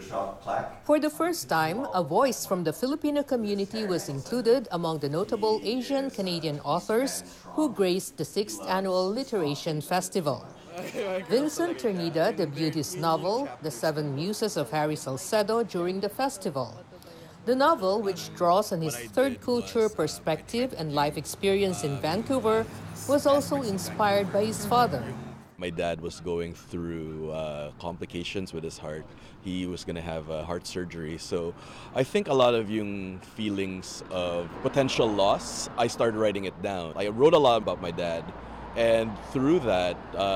For the first time, a voice from the Filipino community was included among the notable Asian-Canadian authors who graced the 6th annual LiterASIAN Festival. Vincent Ternida debuted his novel, The 7 Muses of Harry Salcedo, during the festival. The novel, which draws on his third culture perspective and life experience in Vancouver, was also inspired by his father. My dad was going through complications with his heart. He was going to have heart surgery. So I think a lot of yung feelings of potential loss, I started writing it down. I wrote a lot about my dad. And through that,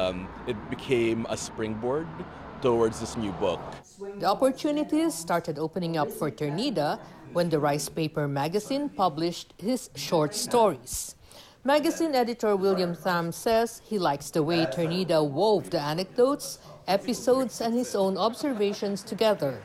it became a springboard towards this new book. The opportunities started opening up for Ternida when the Rice Paper magazine published his short stories. Magazine editor William Tham says he likes the way Ternida wove the anecdotes, episodes, and his own observations together.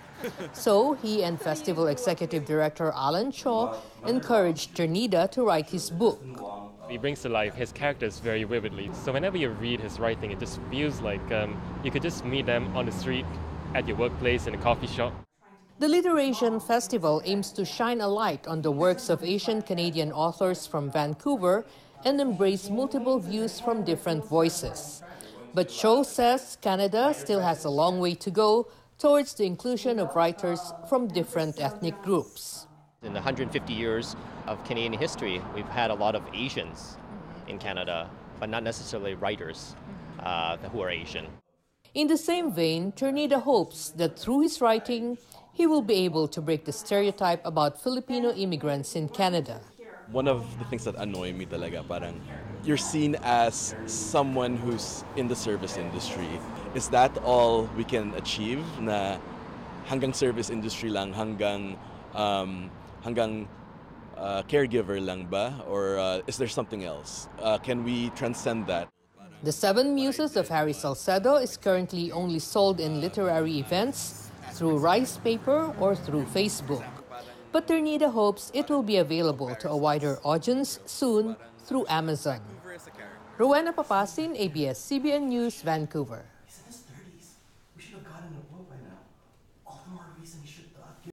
So he and festival executive director Alan Shaw encouraged Ternida to write his book. He brings to life his characters very vividly. So whenever you read his writing, it just feels like you could just meet them on the street, at your workplace, in a coffee shop. The LiterASIAN Festival aims to shine a light on the works of Asian-Canadian authors from Vancouver and embrace multiple views from different voices. But Cho says Canada still has a long way to go towards the inclusion of writers from different ethnic groups. In the 150 years of Canadian history, we've had a lot of Asians in Canada, but not necessarily writers who are Asian. In the same vein, Ternida hopes that through his writing, he will be able to break the stereotype about Filipino immigrants in Canada. One of the things that annoy me talaga, parang you're seen as someone who's in the service industry. Is that all we can achieve? Na hanggang service industry lang, hanggang caregiver lang ba? Or is there something else? Can we transcend that? The 7 Muses of Harry Salcedo is currently only sold in literary events, through Rice Paper, or through Facebook. But Ternida hopes it will be available to a wider audience soon through Amazon. Rowena Papasin, ABS-CBN News, Vancouver.